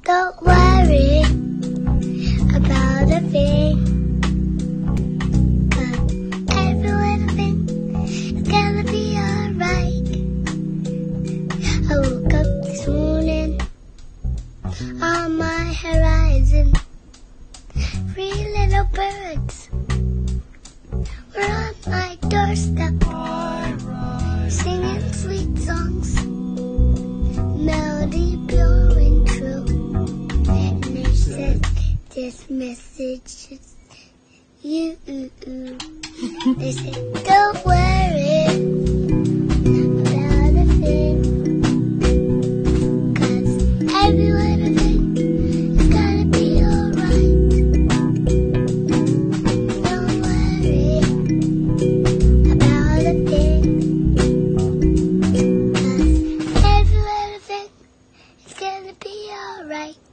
Don't worry about a thing, 'cause every little thing is gonna be alright. I woke up this morning, on my horizon, 3 little birds were on my doorstep, singing sweet songs, melody pure and true. And they said, this message is you. They said, don't worry about a thing, 'cause every little thing is gonna be alright. Don't worry about a thing, 'cause every little thing is gonna be alright.